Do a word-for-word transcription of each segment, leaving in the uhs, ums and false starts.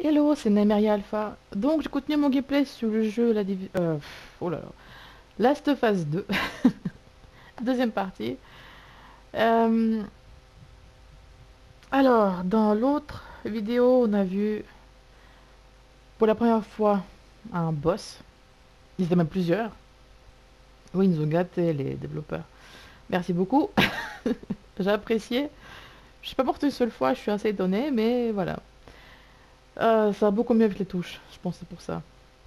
Hello, c'est Nameria Alpha. Donc, j'ai continué mon gameplay sur le jeu la divi- euh, pff, oh là là. Last of Us deux. Deuxième partie. Euh, alors, dans l'autre vidéo, on a vu pour la première fois un boss. Ils étaient même plusieurs. Oui, ils nous ont gâtés, les développeurs. Merci beaucoup. J'ai apprécié. Je suis pas morte une seule fois, je suis assez étonnée, mais voilà. Euh, ça va beaucoup mieux avec les touches. Je pense que c'est pour ça.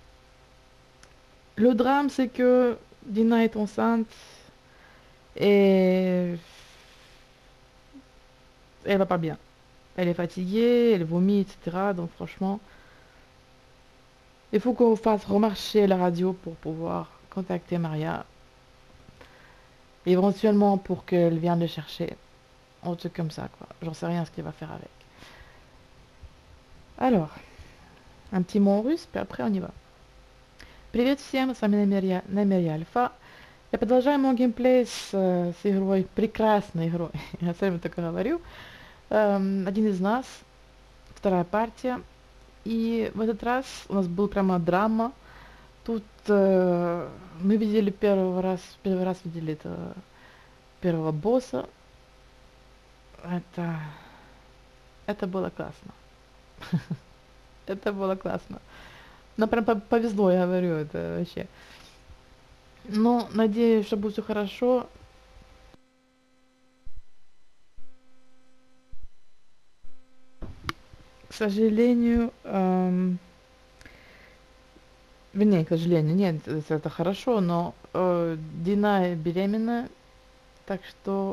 Le drame, c'est que Dina est enceinte et elle va pas bien. Elle est fatiguée, elle vomit, et cetera. Donc franchement, il faut qu'on fasse remarcher la radio pour pouvoir contacter Maria. Éventuellement pour qu'elle vienne le chercher. Un truc comme ça, quoi. J'en sais rien ce qu'elle va faire avec. Alors, un petit mot en russe, puis après on y va. Привет всем, с вами Намерия, Намерия Альфа. Я продолжаю мой геймплей с, э, с игрой, прекрасной игрой, я все время так и говорю. Эм, один из нас, вторая партия. И в этот раз у нас был прямо драма. Тут э, мы видели первый раз, первый раз видели этого первого босса. Это, это было классно. Это было классно. Нам прям повезло, я говорю, это вообще. Ну, надеюсь, что будет все хорошо. К сожалению, эм, вернее, к сожалению, нет, это, это хорошо, но э, Дина беременна, так что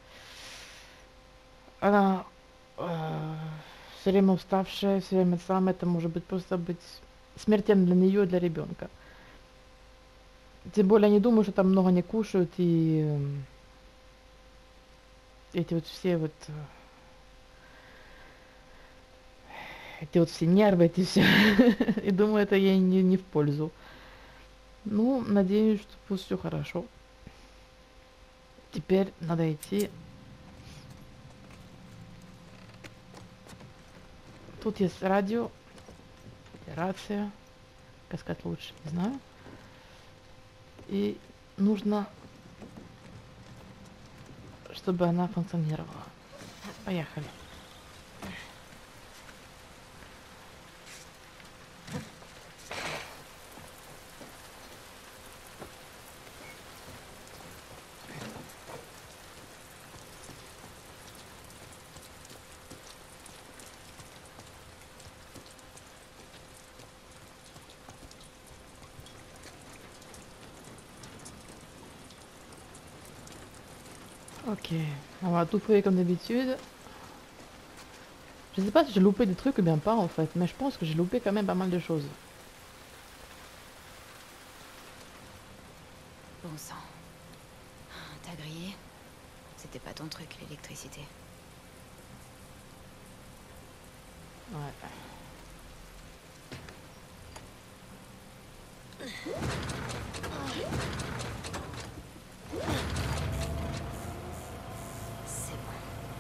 она э, все время уставшая, все время сам, это может быть просто быть смертельно для нее и для ребенка. Тем более, я не думаю, что там много не кушают, и э, эти вот все вот э, эти вот все нервы, эти все. И думаю, это ей не, не в пользу. Ну, надеюсь, что пусть все хорошо. Теперь надо идти. Тут есть радио, рация, как сказать лучше, не знаю. И нужно, чтобы она функционировала. Поехали. Ok, on va tout fouiller comme d'habitude. Je sais pas si j'ai loupé des trucs ou bien pas en fait, mais je pense que j'ai loupé quand même pas mal de choses. Bon sang. T'as grillé? C'était pas ton truc, l'électricité. Ouais. C'est bon.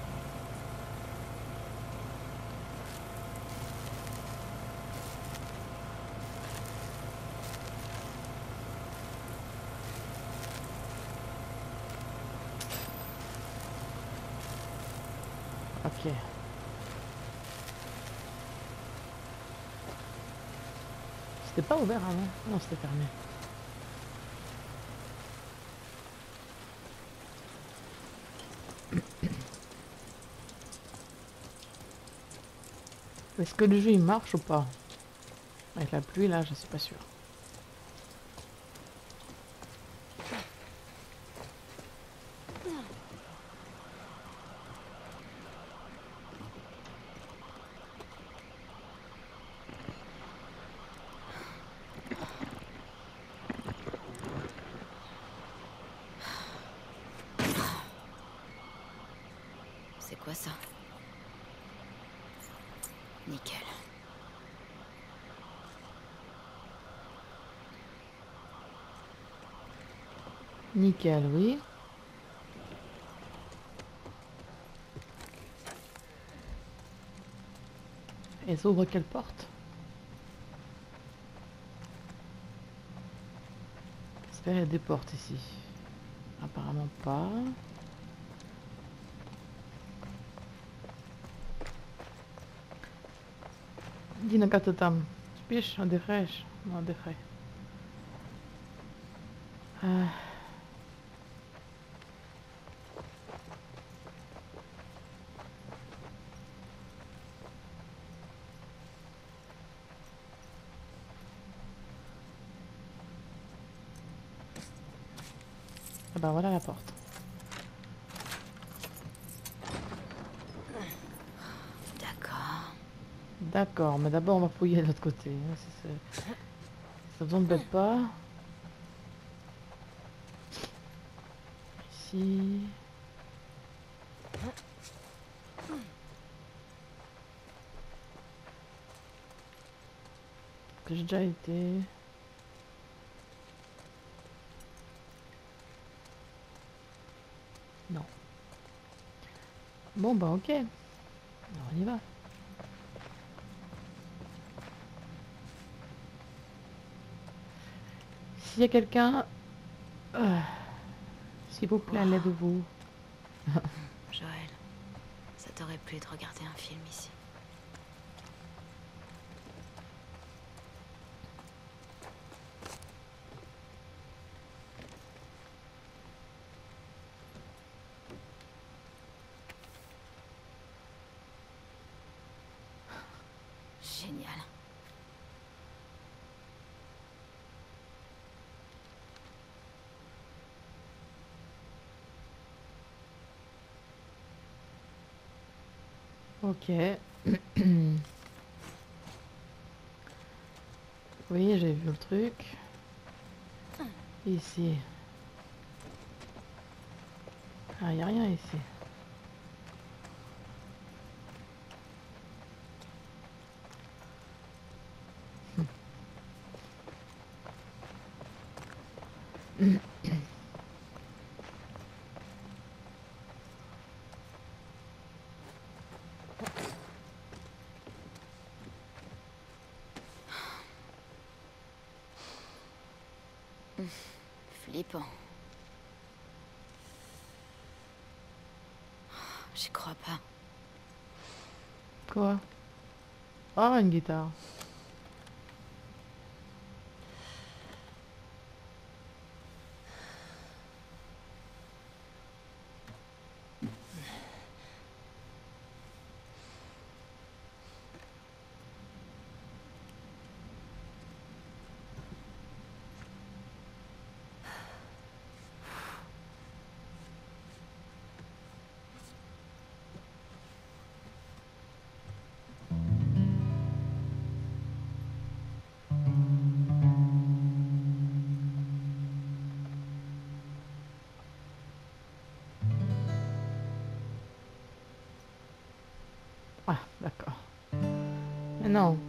Ok. C'était pas ouvert avant? Non, c'était fermé. Est-ce que le jeu il marche ou pas? Avec la pluie là, je suis pas sûr. C'est quoi ça? Nickel. Nickel, oui. Et ça ouvre quelle porte? J'espère qu'il y a des portes ici. Apparemment pas. Dina, как ты там? Спишь? Отдыхаешь? Ну, отдыхай. Ah. Ah bah voilà la porte. D'accord. D'accord, mais d'abord on va fouiller de l'autre côté. hein, si c'est- Ça vous embête pas. Ici. Que j'ai déjà été. Non. Bon bah ok. Alors, on y va. S'il y a quelqu'un, euh, s'il vous plaît, Wow. l'aide-vous. Joël, ça t'aurait plu de regarder un film ici. Génial. Ok. Oui, j'ai vu le truc. Ici. Ah, y a rien ici. Flippant. J'y crois pas. Quoi? Ah, une guitare. Ah, d'accord. Mais non.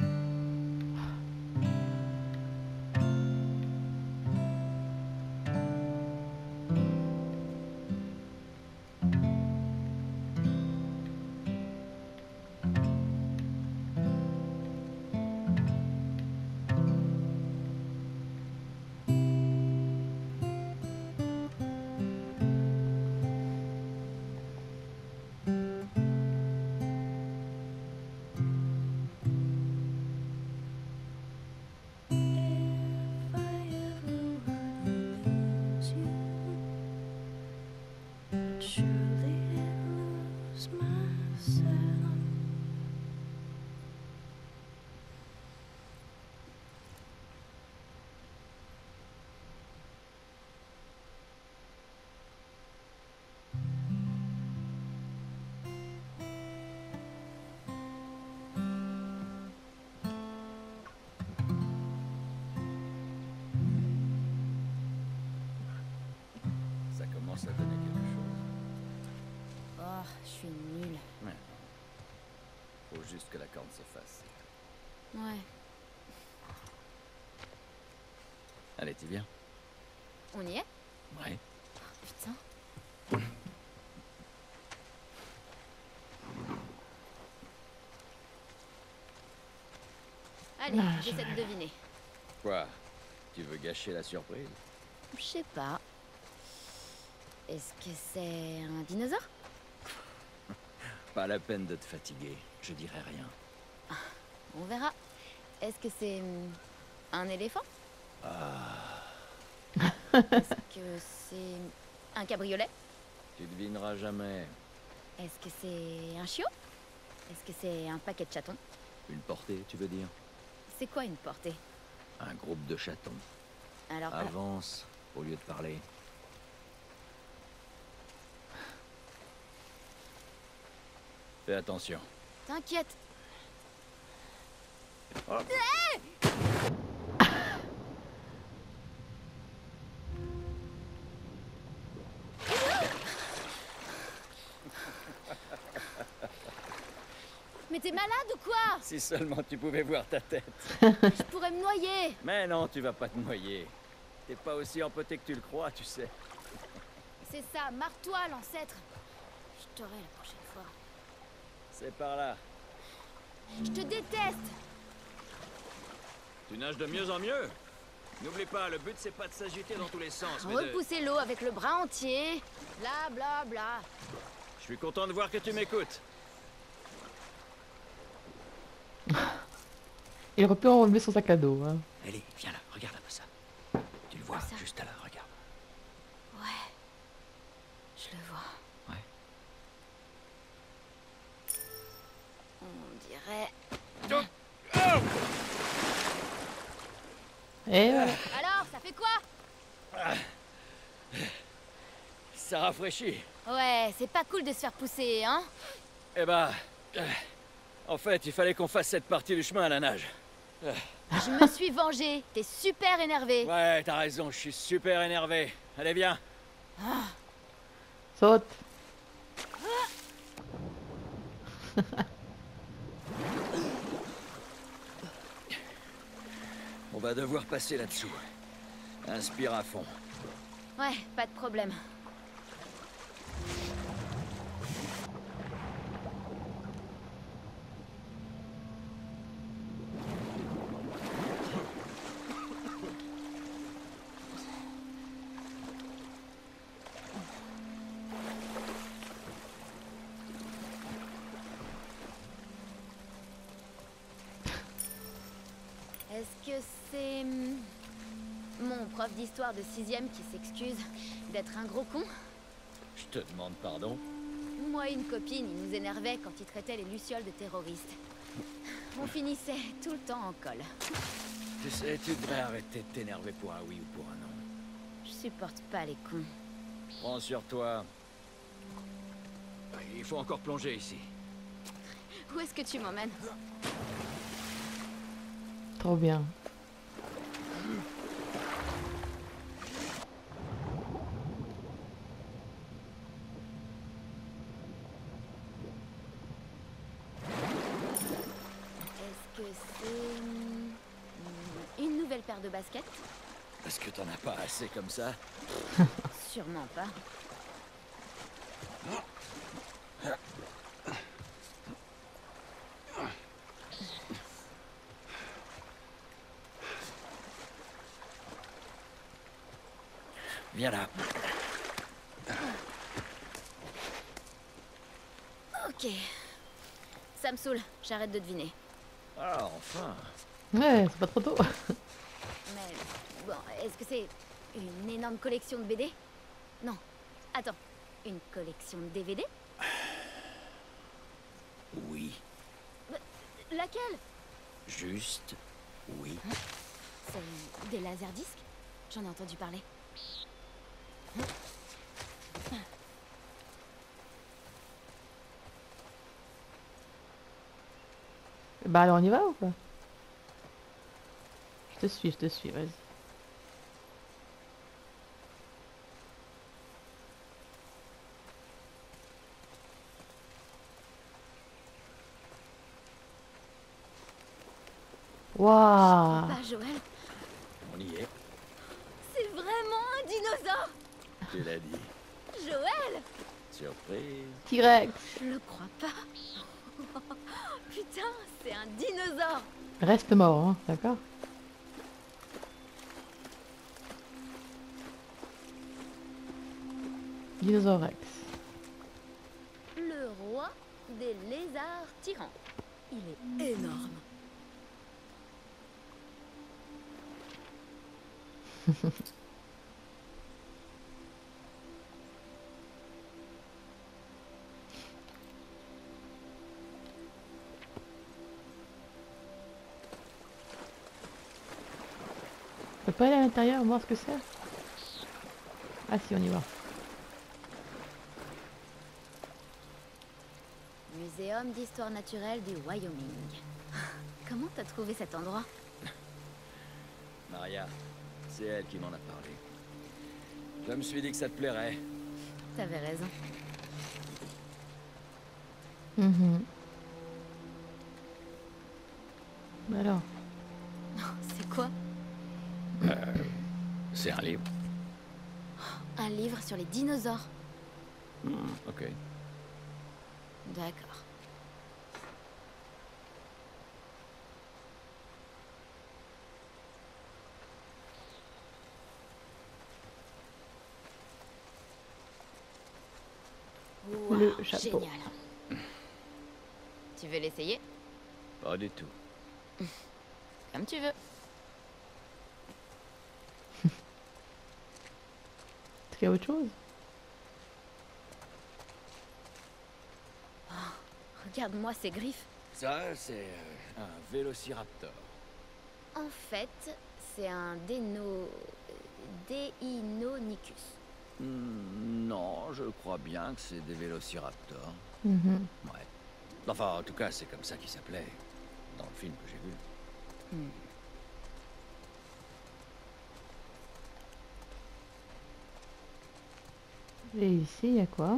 Ça commence à donner quelque chose. Oh, je suis nulle. Ouais. Faut juste que la corde se fasse. Ouais. Allez, tu viens? On y est? Ouais. Putain. Allez, Ah, j'essaie je- de deviner. Quoi? Tu veux gâcher la surprise? Je sais pas. Est-ce que c'est un dinosaure? Pas la peine de te fatiguer, je dirai rien. On verra. Est-ce que c'est hum, un éléphant? Est-ce que c'est un cabriolet? Tu devineras jamais. Est-ce que c'est un chiot? Est-ce que c'est un paquet de chatons? Une portée, tu veux dire? C'est quoi une portée? Un groupe de chatons. Alors, euh, Avance, au lieu de parler. Fais attention. t'inquiète. Oh. Mais t'es malade ou quoi? Si seulement tu pouvais voir ta tête. Je pourrais me noyer. Mais non, tu vas pas te noyer. T'es pas aussi empoté que tu le crois, tu sais. C'est ça, marre-toi, l'ancêtre. Je t'aurai la prochaine fois. C'est par là. Je te déteste. Tu nages de mieux en mieux. N'oublie pas, le but c'est pas de s'agiter dans tous les sens, mais de... Repousser l'eau avec le bras entier. Bla bla bla. Je suis content de voir que tu m'écoutes. Il aurait pu enlever son sac à dos. Hein. Ellie, viens là, regarde un peu ça. Tu le vois, Ça. juste là, regarde. Ouais. Je le vois. Ouais. On dirait... Et voilà. Alors, ça fait quoi? Ça rafraîchit. Ouais, c'est pas cool de se faire pousser, hein? Eh bah... euh, En fait, il fallait qu'on fasse cette partie du chemin à la nage. Je me suis vengée. T'es super énervé. Ouais, t'as raison, je suis super énervé. Allez, viens. Saute. On va devoir passer là-dessous. Inspire à fond. Ouais, pas de problème. Est-ce que c'est hum, mon prof d'histoire de sixième qui s'excuse d'être un gros con? Je te demande pardon. Moi et une copine, il nous énervait quand il traitait les lucioles de terroristes. On finissait tout le temps en colle. Tu sais, tu devrais arrêter de t'énerver pour un oui ou pour un non. Je supporte pas les cons. Prends sur toi. Il faut encore plonger ici. Où est-ce que tu m'emmènes? Trop bien. Est-ce que c'est hum, une nouvelle paire de baskets? Parce que t'en as pas assez comme ça. Sûrement pas. Viens là. Ok. Ça me saoule, j'arrête de deviner. Ah, enfin. Ouais, c'est pas trop tôt. Mais bon, est-ce que c'est une énorme collection de B D? Non. Attends, une collection de D V D? Oui. Laquelle? Juste. Oui. C'est des laserdiscs? J'en ai entendu parler. Bah alors on y va ou pas? Je te suis, je te suis, vas-y. Waouh! Bah Joël, On y est. c'est vraiment un dinosaure! Tu l'as dit. Joël! Surprise. T-Rex! Je le crois pas. Putain, c'est un dinosaure. Reste mort, hein, d'accord? Dinosaure Rex. Le roi des lézards tyrans. Il est énorme. On peut pas aller à l'intérieur voir ce que c'est? Ah si, on y va. Muséum d'histoire naturelle du Wyoming. Comment t'as trouvé cet endroit? Maria, c'est elle qui m'en a parlé. Je me suis dit que ça te plairait. T'avais raison. Mhm. Alors, C'est quoi? C'est un livre. Un livre sur les dinosaures. Hmm, ok. D'accord. Le Wow, chapeau. génial. Tu veux l'essayer? Pas du tout. Comme tu veux. est-ce qu'il y a autre chose? Regarde-moi ces griffes. Ça, c'est euh, un vélociraptor. En fait, c'est un déno... Deinonychus. Hmm, non, je crois bien que c'est des vélociraptors. Mhm. Ouais. Enfin, en tout cas, c'est comme ça qu'il s'appelait dans le film que j'ai vu. Hmm. Et ici, il y a quoi?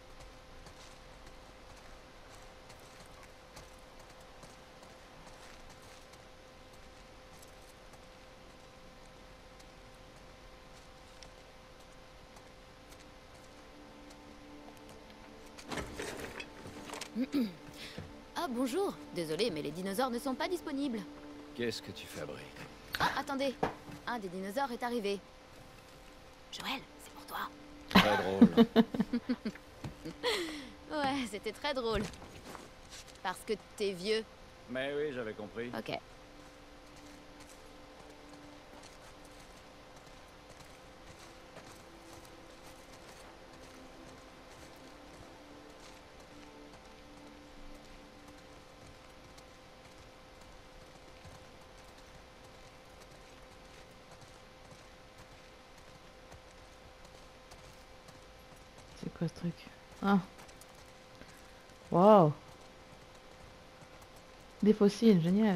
Ah bonjour. Désolée, mais les dinosaures ne sont pas disponibles. Qu'est-ce que tu fabriques? Ah, attendez. Un des dinosaures est arrivé. Joël, c'est pour toi. Très drôle. Ouais, c'était très drôle. Parce que t'es vieux. Mais oui, j'avais compris. Ok. C'est quoi ce truc? Ah. Waouh. Des fossiles, génial.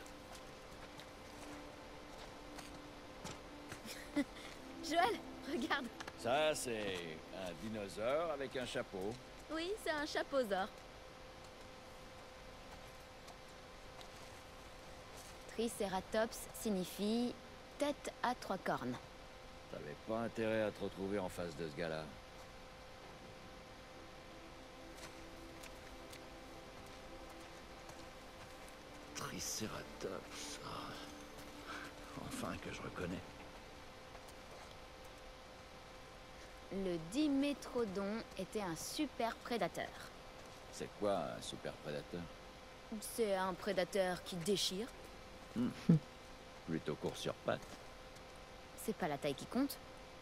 Joël, regarde. Ça, c'est un dinosaure avec un chapeau. Oui, c'est un chapeausaure. Triceratops signifie tête à trois cornes. T'avais pas intérêt à te retrouver en face de ce gars-là. Triceratops. Ah. Enfin que je reconnais. Le Dimétrodon était un super prédateur. C'est quoi un super prédateur? C'est un prédateur qui déchire. Plutôt court sur pattes. C'est pas la taille qui compte.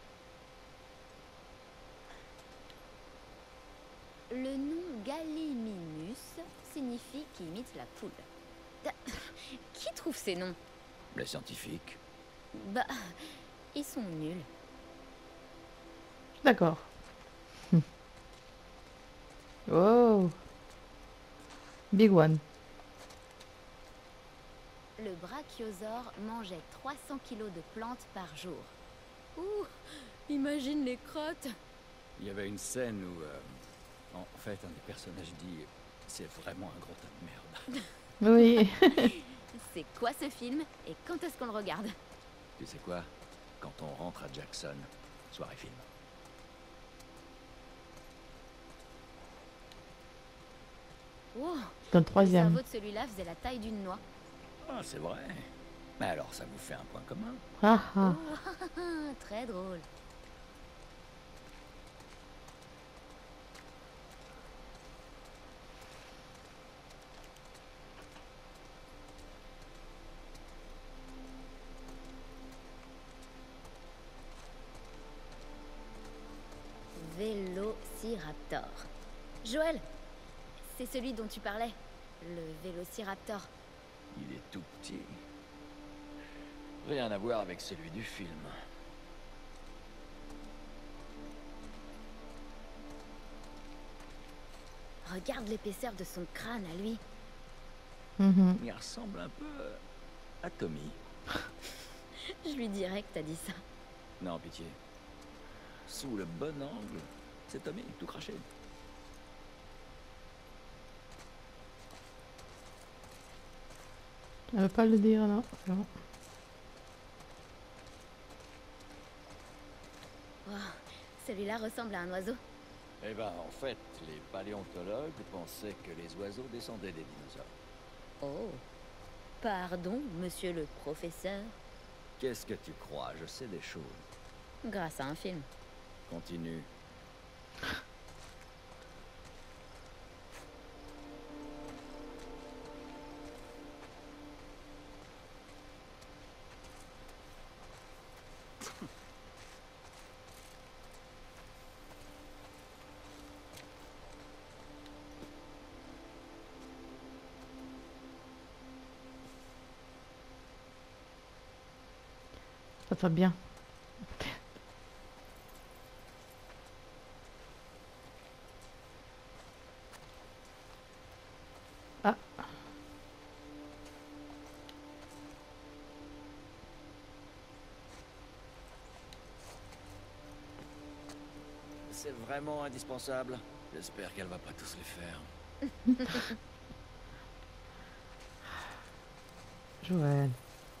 Le nom Gallimimus signifie qui imite la poule. Da- Qui trouve ces noms? Les scientifiques. Bah, ils sont nuls. D'accord. Oh. Big one. Le brachiosaure mangeait trois cents kilos de plantes par jour. Ouh, imagine les crottes. Il y avait une scène où, euh, en fait, un des personnages dit c'est vraiment un gros tas de merde. Oui. C'est quoi ce film et quand est-ce qu'on le regarde? Tu sais quoi? Quand on rentre à Jackson, soirée film. Wow, Dans le Le troisième. cerveau de celui-là faisait la taille d'une noix. Ah, c'est vrai. Mais alors, ça vous fait un point commun. Ah ah. Oh, très drôle. Vélociraptor. Joël, c'est celui dont tu parlais. Le Vélociraptor. Il est tout petit. Rien à voir avec celui du film. Regarde l'épaisseur de son crâne à lui. Mhm. Il ressemble un peu à Tommy. Je lui dirais que t'as dit ça. Non, pitié. Sous le bon angle, c'est Tommy, tout craché. Elle veut pas le dire, non. C'est bon. Wow, celui-là ressemble à un oiseau. Eh ben, en fait, les paléontologues pensaient que les oiseaux descendaient des dinosaures. Oh. Pardon, monsieur le professeur. Qu'est-ce que tu crois? Je sais des choses. Grâce à un film. Continue. Ça va bien. Ah. C'est vraiment indispensable. J'espère qu'elle va pas tous les faire. Joël.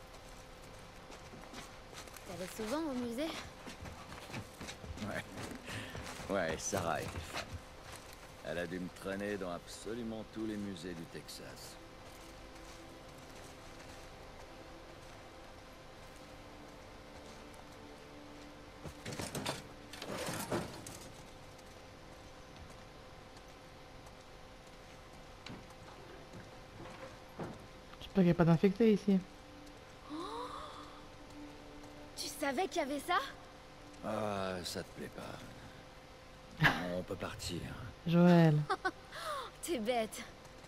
T'allais souvent au musée? Ouais. Ouais, Sarah était fan. Elle a dû me traîner dans absolument tous les musées du Texas. J'espère qu'il n'y a pas d'infectés ici. Tu savais qu'il y avait ça? Ah, ça te plaît pas. On peut partir. Joël. T'es bête.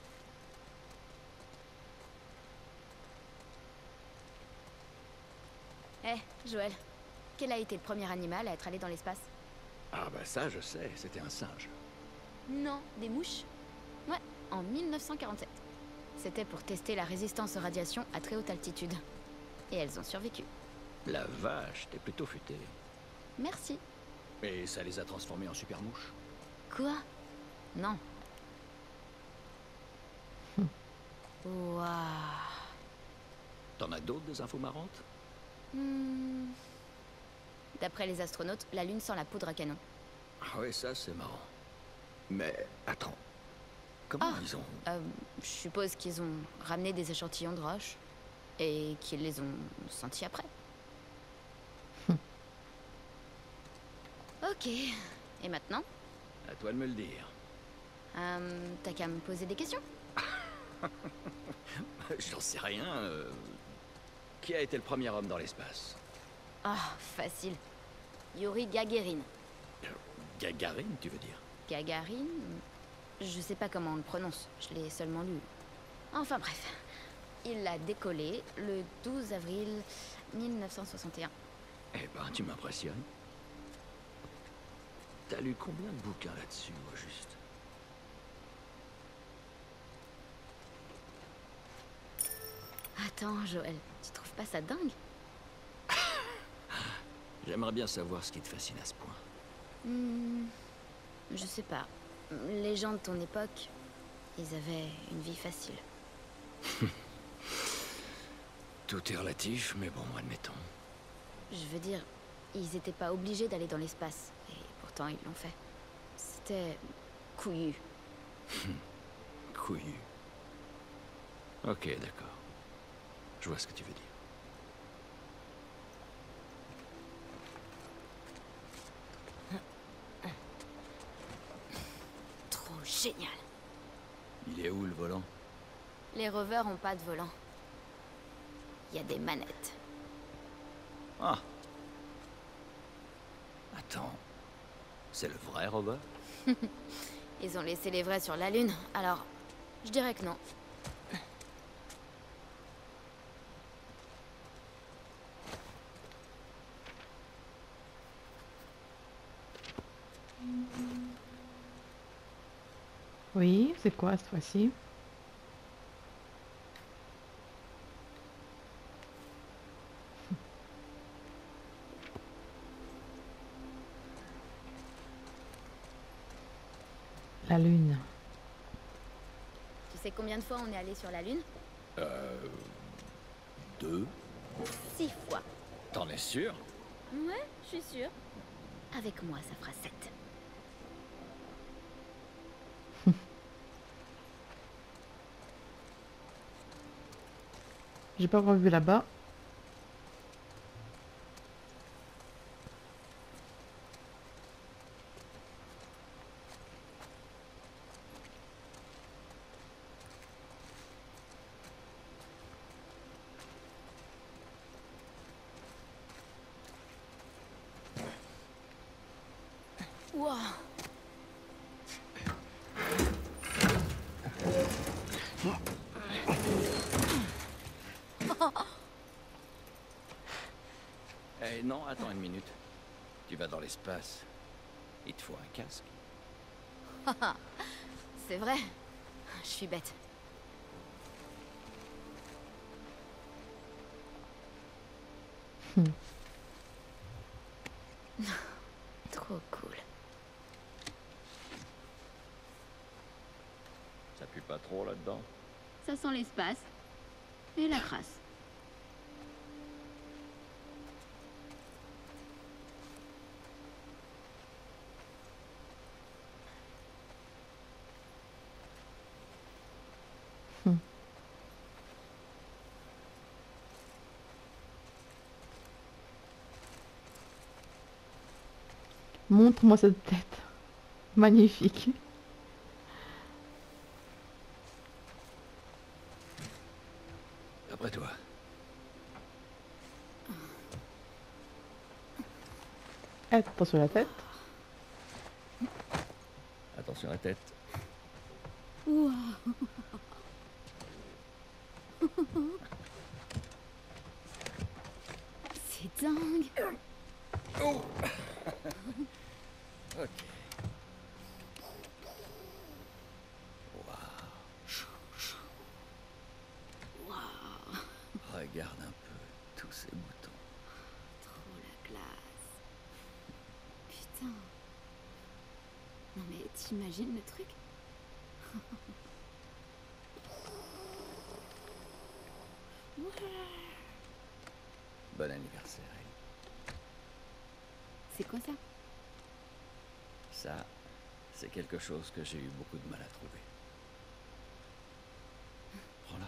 Eh, Joël, quel a été le premier animal à être allé dans l'espace? Ah bah ça, je sais, c'était un singe. Non, des mouches? Ouais, en mille neuf cent quarante-sept. C'était pour tester la résistance aux radiations à très haute altitude. Et elles ont survécu. La vache, t'es plutôt futé. Merci. Et ça les a transformés en super mouches. Quoi? Non. Waouh. T'en as d'autres des infos marrantes? Hmm. D'après les astronautes, la Lune sent la poudre à canon. Ah ouais, ça c'est marrant. Mais attends. Comment Ah. ils ont... Euh, je suppose qu'ils ont ramené des échantillons de roches et qu'ils les ont sentis après. Ok. Et maintenant? À toi de me le dire. Euh, T'as qu'à me poser des questions? J'en sais rien. euh, Qui a été le premier homme dans l'espace? Ah, facile. Yuri Gagarin. Gagarine, tu veux dire? Gagarin? Je sais pas comment on le prononce, je l'ai seulement lu. Enfin bref. Il a décollé le douze avril mille neuf cent soixante et un. Eh ben, tu m'impressionnes. T'as lu combien de bouquins là-dessus, au juste? Attends, Joël, tu trouves pas ça dingue? J'aimerais bien savoir ce qui te fascine à ce point. Hmm, je sais pas. Les gens de ton époque, ils avaient une vie facile. Tout est relatif, mais bon, admettons. Je veux dire, ils étaient pas obligés d'aller dans l'espace. Et pourtant, ils l'ont fait. C'était couillu. Couillu. Ok, d'accord. Je vois ce que tu veux dire. Trop génial. Il est où le volant? Les rovers ont pas de volant. Il y a des manettes. Ah. Attends. C'est le vrai rover? Ils ont laissé les vrais sur la Lune, alors je dirais que non. Oui, c'est quoi cette fois-ci? La Lune. Tu sais combien de fois on est allé sur la Lune? Euh... Deux? Six fois. T'en es sûr? Ouais, je suis sûre. Avec moi, ça fera sept. J'ai pas encore vu là-bas. Wow. Eh non, attends une minute. Tu vas dans l'espace. Il te faut un casque. C'est vrai. Je suis bête. Trop cool. Ça pue pas trop là-dedans? Ça sent l'espace. Et la crasse. Montre-moi cette tête. Magnifique. Après toi. Attention à la tête. Attention à la tête. Wow. C'est dingue. Oh. Ok. Wow. Regarde un peu tous ces boutons. Trop la classe. Putain. Non mais t'imagines le truc? Bon anniversaire, Ellie. C'est quoi ça? Ça, c'est quelque chose que j'ai eu beaucoup de mal à trouver. Prends-la.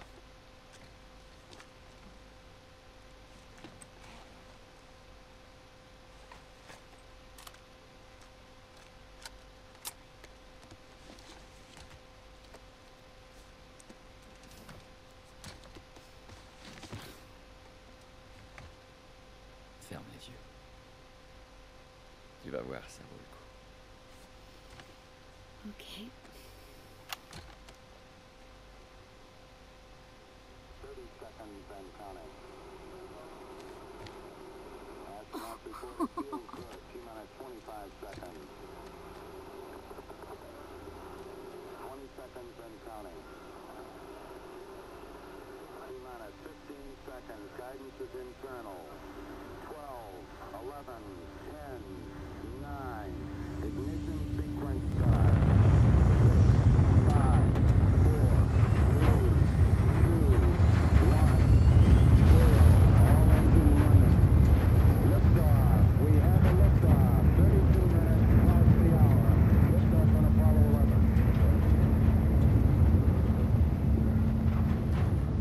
Ferme les yeux. Tu vas voir, ça vaut le coup. Ok. thirty seconds and counting. Astronaut report feels good. T minus twenty-five seconds. twenty seconds and counting. T minus fifteen seconds. Guidance is internal. twelve, eleven, ten, nine. Ignition sequence start. five, four, three, two, one, zero. All engine running. Liftoff. We have a liftoff. thirty-two minutes past the hour. Liftoff on Apollo eleven.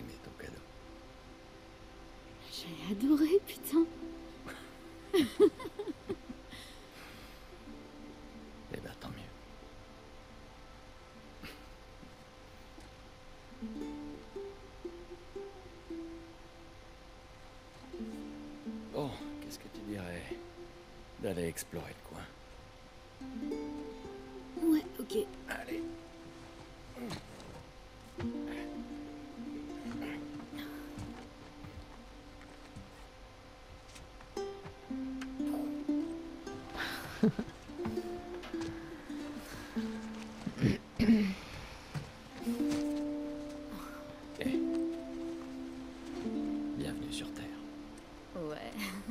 aimé ton cadeau. J'ai adoré, putain. Eh ben, tant mieux. Bon, qu'est-ce que tu dirais d'aller explorer le coin? Ouais, ok. Allez. Ok. Bienvenue sur Terre. Ouais.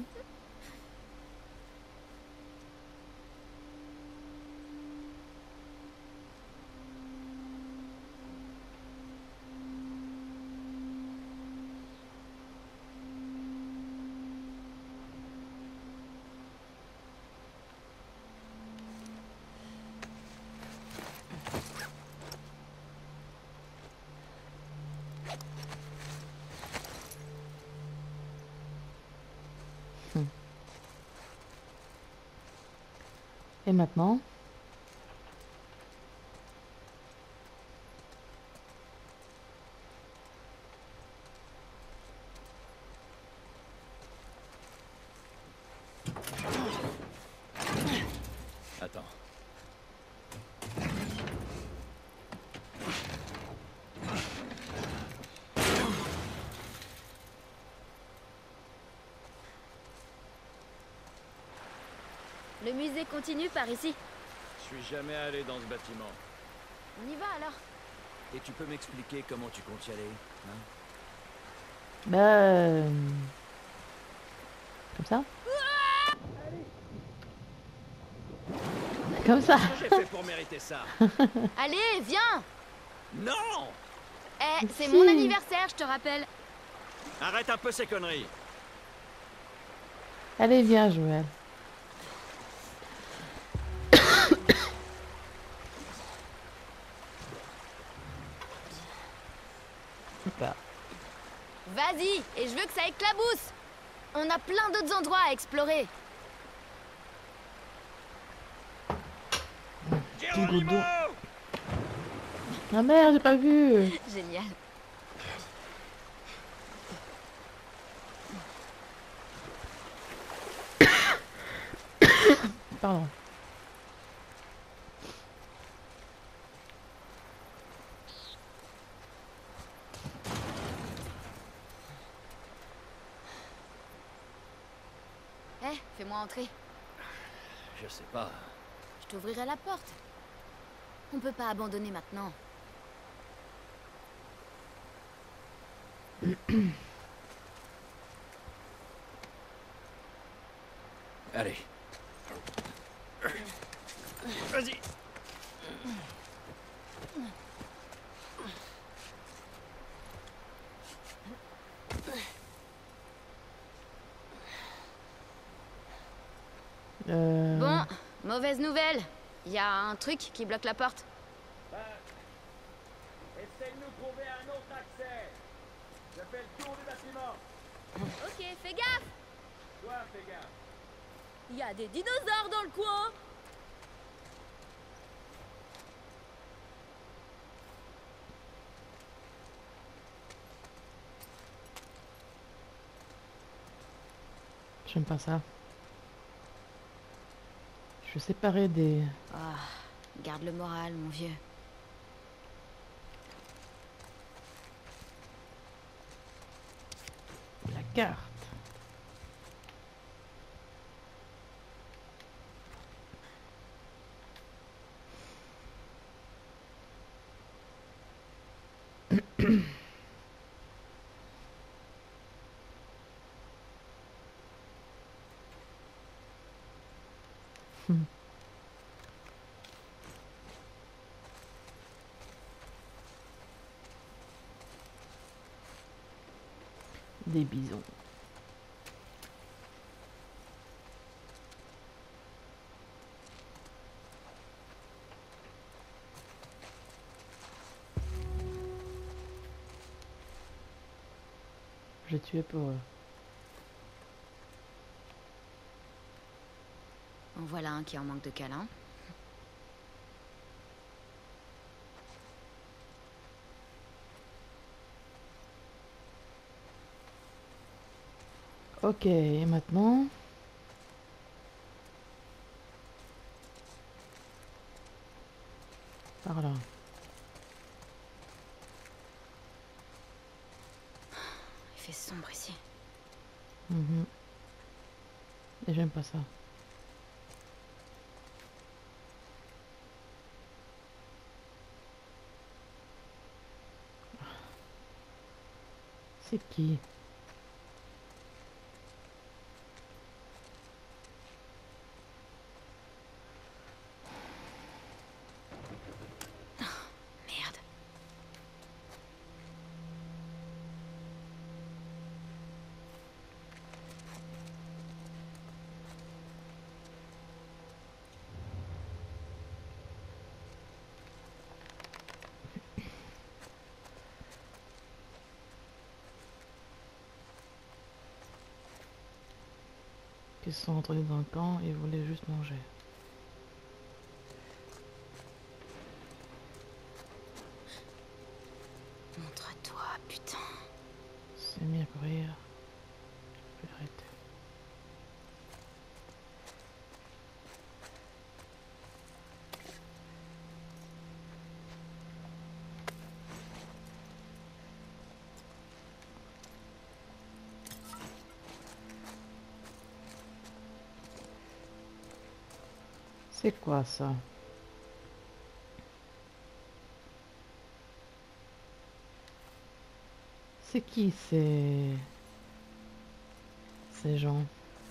Et maintenant? Attends. Le musée continue par ici. Je suis jamais allé dans ce bâtiment. On y va alors. Et tu peux m'expliquer comment tu comptes y aller, hein? Bah... euh, Comme ça? Comme ça. Qu'est-ce que j'ai fait pour mériter ça? Allez, viens. Non! Eh, c'est Si. mon anniversaire, je te rappelle. Arrête un peu ces conneries. Allez, viens, Joël. Super. Vas-y, et je veux que ça éclabousse. On a plein d'autres endroits à explorer. Geronimo! Ah merde, j'ai pas vu. Génial. Pardon. Eh, fais-moi entrer. Je sais pas. Je t'ouvrirai la porte. On peut pas abandonner maintenant. Allez. Vas-y. Euh... Bon, mauvaise nouvelle. Il y a un truc qui bloque la porte. Essaye de nous trouver un autre accès. Je fais le tour du bâtiment. Ok, fais gaffe. Toi, fais gaffe. Il y a des dinosaures dans le coin. J'aime pas ça. Je suis séparée des... Ah, garde le moral, mon vieux. la carte. Hmm. Des bisons. tuer pour eux. En voilà un qui en manque de câlin. Ok, et maintenant... Par là. Il fait sombre ici. Mhm. Et j'aime pas ça. C'est qui? Merde. Ils se sont entendus dans le camp et voulaient juste manger. Montre-toi, putain. C'est mis à courir. Je vais l'arrêter. C'est quoi ça? C'est qui ces... ces gens?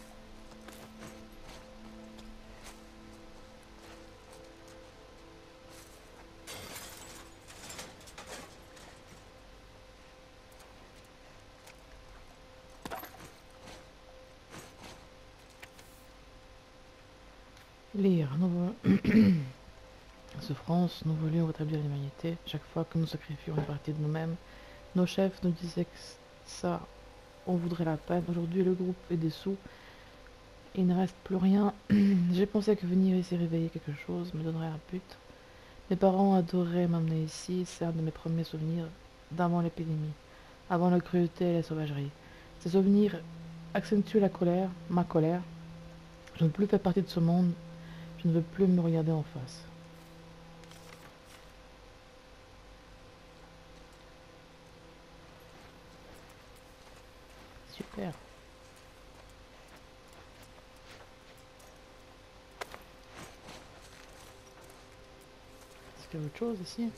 Lire, nous voulons... Souffrance, nous voulions rétablir l'humanité. Chaque fois que nous sacrifions une partie de nous-mêmes, nos chefs nous disaient que ça, on voudrait la peine. Aujourd'hui, le groupe est dessous. Il ne reste plus rien. J'ai pensé que venir ici réveiller quelque chose me donnerait un but. Mes parents adoraient m'amener ici. C'est un de mes premiers souvenirs d'avant l'épidémie, avant la cruauté et la sauvagerie. Ces souvenirs accentuent la colère, ma colère. Je ne veux plus faire partie de ce monde. Je ne veux plus me regarder en face. Super. Est-ce qu'il y a autre chose ici?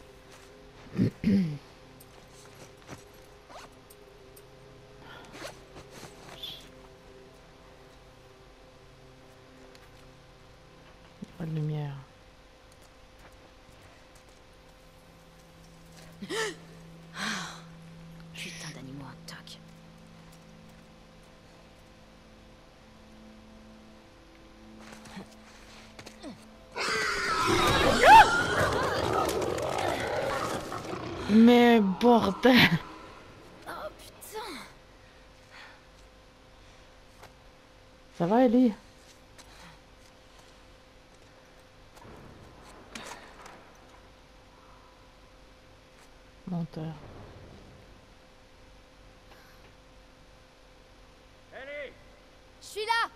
Pas de lumière. Putain d'animaux en toc. Mais bordel! Oh putain. Ça va, Ellie? Menteur. Ellie! Je suis là.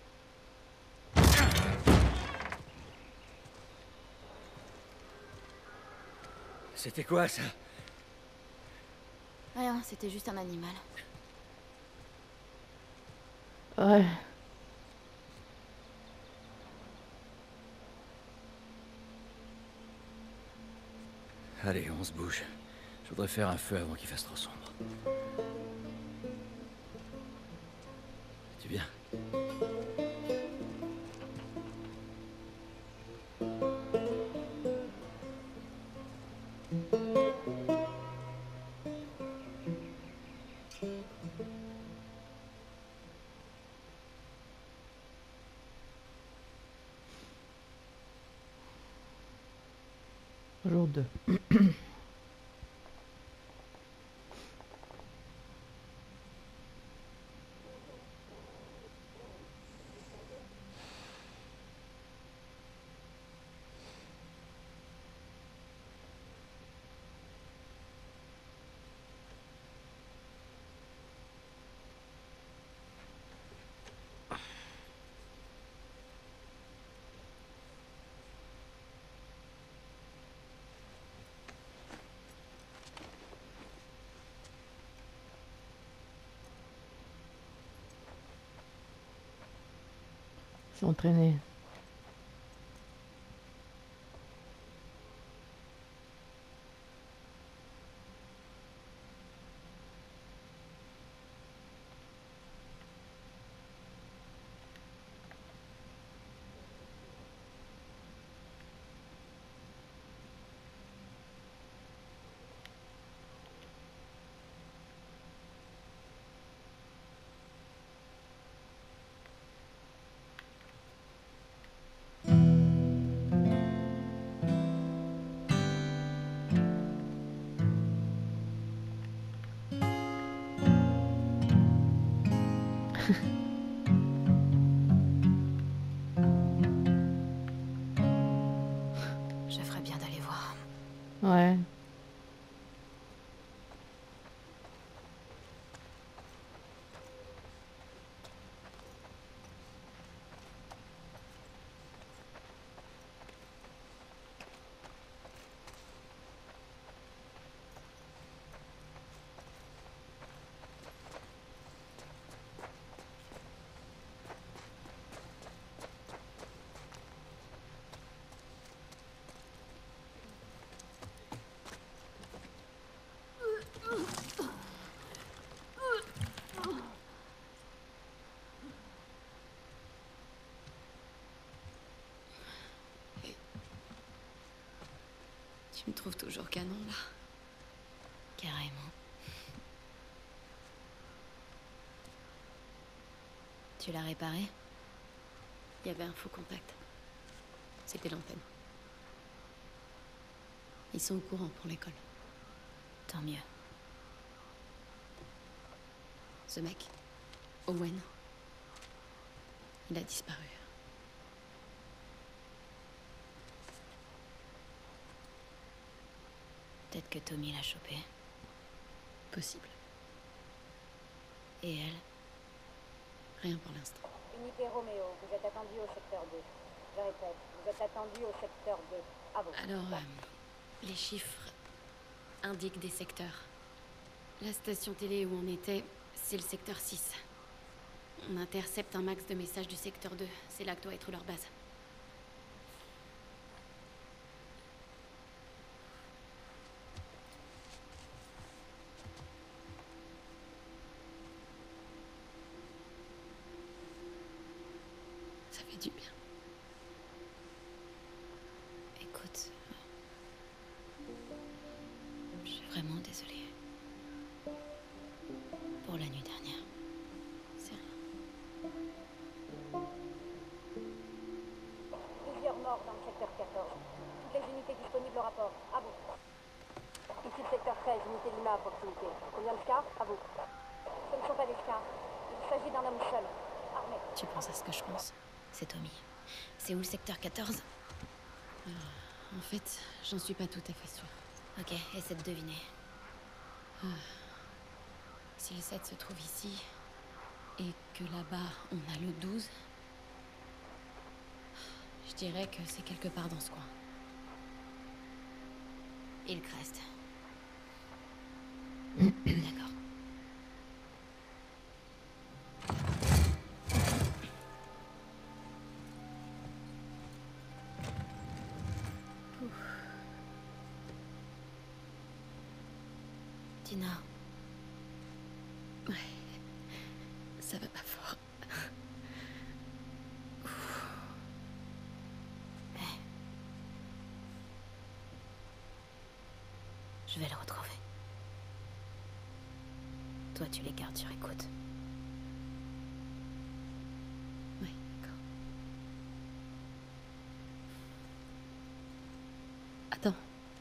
C'était quoi ça? Rien, c'était juste un animal. Ouais. Allez, on se bouge. Je voudrais faire un feu avant qu'il fasse trop sombre. Tu viens? Jour deux. s'entraîner. Je ferais bien d'aller voir. Ouais. Tu me trouves toujours canon, là. Carrément. Tu l'as réparé? Il y avait un faux contact. C'était l'antenne. Ils sont au courant pour l'école. Tant mieux. Ce mec, Owen, il a disparu. Peut-être que Tommy l'a chopé. Possible. Et elle? Rien pour l'instant. Unité Roméo, vous êtes attendu au secteur deux. Je répète, vous êtes attendu au secteur deux. À vous. Alors, euh, les chiffres indiquent des secteurs. La station télé où on était, c'est le secteur six. On intercepte un max de messages du secteur deux. C'est là que doit être leur base. Ça fait du bien. Écoute, je suis vraiment désolée. Pour la nuit dernière. C'est rien. Plusieurs morts dans le secteur quatorze. Toutes les unités disponibles au rapport. À vous. Ici le secteur treize, unité Lima à proximité. Combien de scars? À vous. Ce ne sont pas des scars. Il s'agit d'un homme seul. Armé. Tu penses à ce que je pense? C'est Tommy. C'est où le secteur quatorze? En fait, j'en suis pas tout à fait sûre. Ok, essaie de deviner. Si le sept se trouve ici, et que là-bas, on a le douze, je dirais que c'est quelque part dans ce coin. Hillcrest. D'accord. Tina, Ouais, ça va pas fort. je vais le retrouver. Toi, tu les gardes sur écoute. Oui, d'accord. Attends.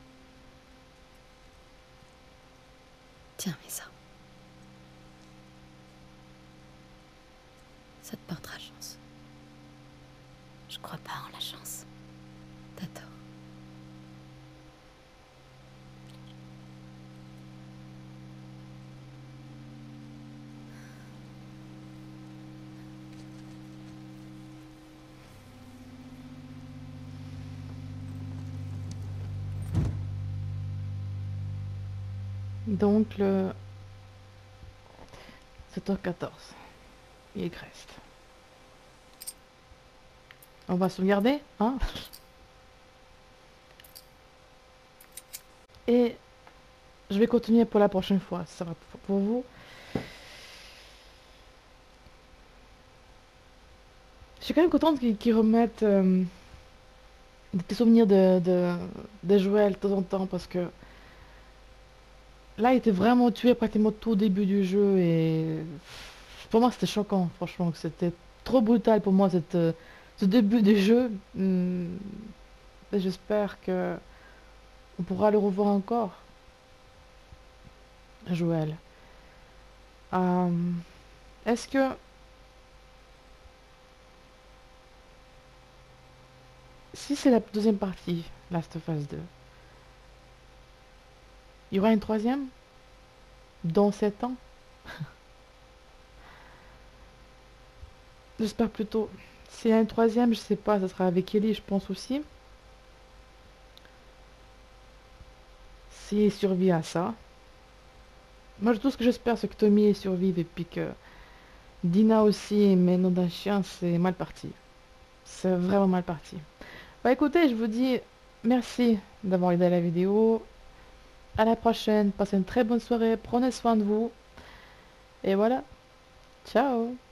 Tiens, mets ça. Ça te portera chance. Je crois pas en la chance. T'as tort. Donc le sept heures quatorze. Hillcrest. On va sauvegarder, hein. Et je vais continuer pour la prochaine fois, ça va pour vous. Je suis quand même contente qu'ils qu'ils remettent euh, des petits souvenirs de, de, de Joël de temps en temps parce que là, il était vraiment tué pratiquement tout au début du jeu et pour moi, c'était choquant, franchement, que c'était trop brutal pour moi, cette, euh, ce début du jeu. Hum, et j'espère que on pourra le revoir encore, Joël. Hum, Est-ce que... Si c'est la deuxième partie, Last of Us deux, il y aura une troisième dans sept ans? J'espère plutôt. S'il y a une troisième, je sais pas, ça sera avec Ellie, je pense aussi. S'il survit à ça. Moi, tout ce que j'espère, c'est que Tommy survive et puis que Dina aussi, mais non d'un chien, c'est mal parti. C'est vraiment mal parti. Bah écoutez, je vous dis merci d'avoir regardé la vidéo. À la prochaine, passez une très bonne soirée, prenez soin de vous. Et voilà. Ciao.